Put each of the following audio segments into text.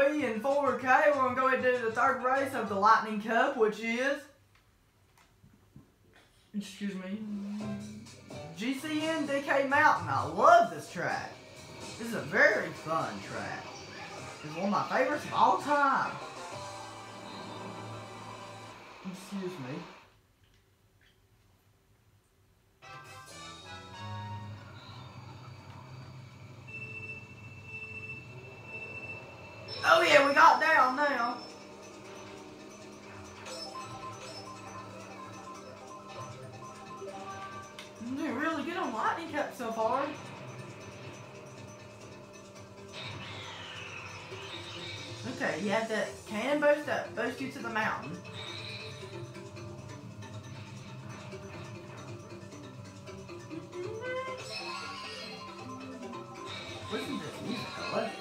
3 and 4K. We're going to go ahead and do the third race of the Lightning Cup, which is, excuse me, GCN DK Mountain. I love this track. This is a very fun track. It's one of my favorites of all time. Excuse me. Oh yeah, we got down now. I'm doing really good on Lightning Cup so far. Okay, you have the cannon boost that boosts you to the mountain. Listen to this music, I love it.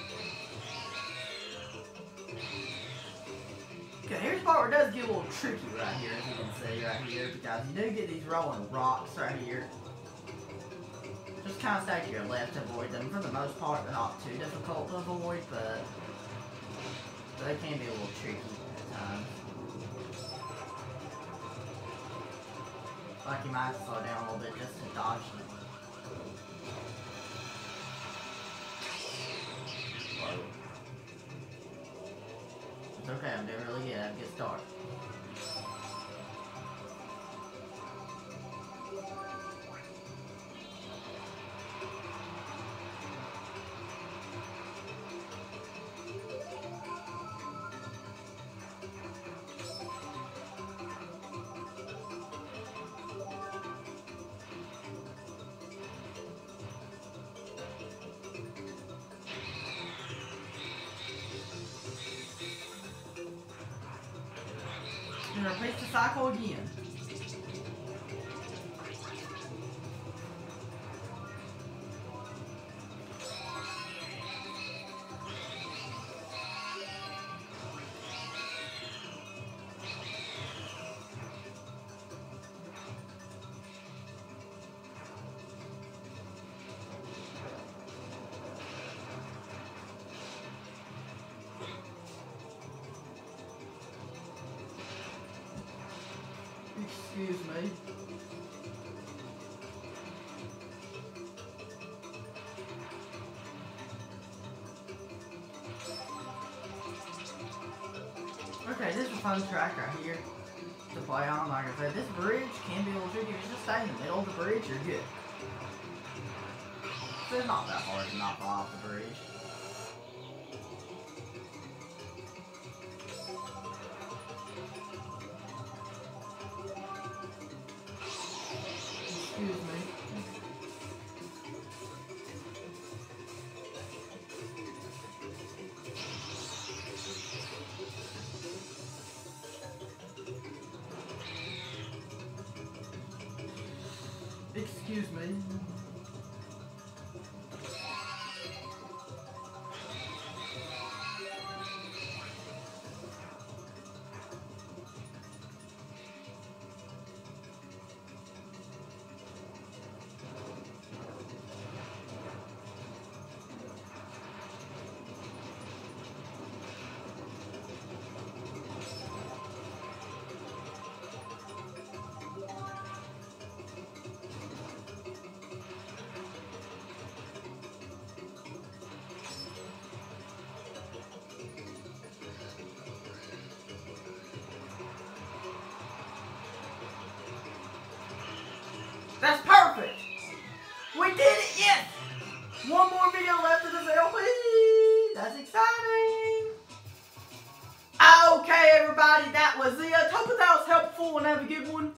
Okay, here's the part where it does get a little tricky right here, as you can see right here, because you do get these rolling rocks right here. Just kind of stay to your left to avoid them. For the most part, they're not too difficult to avoid, but they can be a little tricky at times. Like you might slow down a little bit just to dodge them. Whoa. It's okay, I'm doing really good. I have a good start. And repeat the cycle again. Excuse me. Okay, this is a fun track right here to play on. Like I said, this bridge can be a little tricky. If you just stay in the middle of the bridge, you're good. So it's not that hard to not fall off the bridge. Excuse me. Excuse me. That's perfect! We did it, yes! One more video left of this LP! That's exciting! Okay, everybody, that was it. Hope that was helpful and have a good one.